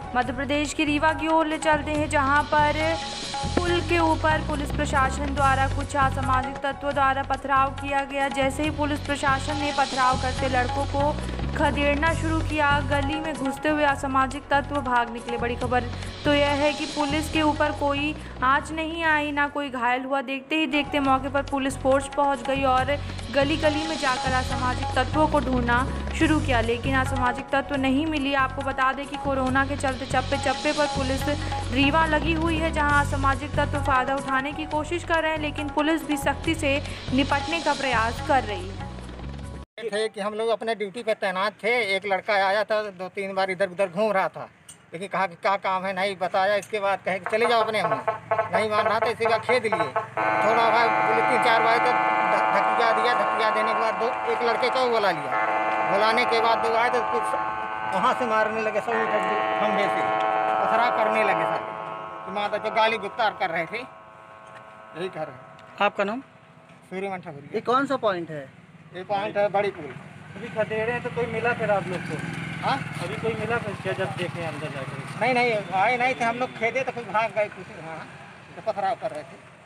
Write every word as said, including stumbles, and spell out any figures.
मध्य प्रदेश के रीवा की ओर ले चलते हैं, जहां पर पुल के ऊपर पुलिस प्रशासन द्वारा कुछ असामाजिक तत्वों द्वारा पथराव किया गया। जैसे ही पुलिस प्रशासन ने पथराव करते लड़कों को खदेड़ना शुरू किया, गली में घुसते हुए असामाजिक तत्व भाग निकले। बड़ी खबर तो यह है कि पुलिस के ऊपर कोई आंच नहीं आई, ना कोई घायल हुआ। देखते ही देखते मौके पर पुलिस फोर्स पहुंच गई और गली गली में जाकर असामाजिक तत्वों को ढूंढना शुरू किया, लेकिन असामाजिक तत्व नहीं मिली। आपको बता दें कि कोरोना के चलते चप्पे चप्पे पर पुलिस रीवा लगी हुई है, जहां असामाजिक तत्व फायदा उठाने की कोशिश कर रहे हैं, लेकिन पुलिस भी सख्ती से निपटने का प्रयास कर रही है। थे कि हम लोग अपने ड्यूटी पे तैनात थे। एक लड़का आया था, दो तीन बार इधर उधर घूम रहा था, लेकिन कहा कि क्या काम है, नहीं बताया। इसके बाद कहे कि चले जाओ अपने, हम नहीं मान रहा था, इसी का खेद लिए थोड़ा भाई बोले तीन चार बार तो धक्का दिया। धक्का देने के बाद दो एक लड़के को बुला लिया। बुलाने के बाद दो आए तो कुछ वहाँ से मारने लगे, सब खंभे से पथरा करने लगे सर। तो माता जो गाली गुप्तार कर रहे थे, यही कर रहे। आपका नाम? सूर्यमन ठाकुर। ये कौन सा पॉइंट है? ये पॉइंट है बड़ी पुल। अभी खदेड़े हैं तो कोई मिला फिर आप लोग को? हाँ, अभी कोई मिला फिर जब देखे अंदर जाकर? नहीं नहीं आए नहीं थे, हम लोग खेदे तो कुछ भाग गए कुछ। हाँ, तो पथराव कर रहे थे।